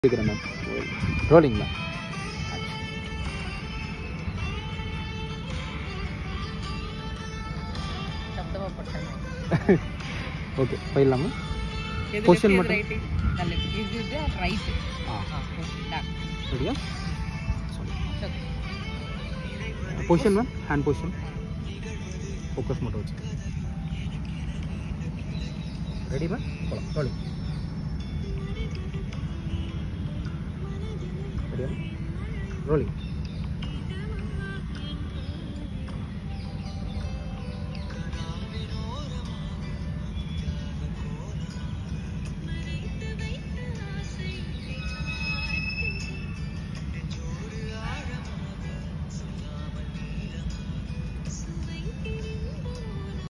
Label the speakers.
Speaker 1: எடுக்கிறேன் ma'am. Rolling ma'am. Okay போயிடலாமா? Position மட்டும் சரியா? Position ma'am, hand position focus மட்டும் வச்சு ரெடி மேம். போகலாம். ரோலிங் ரெடியா? ரோலிங்.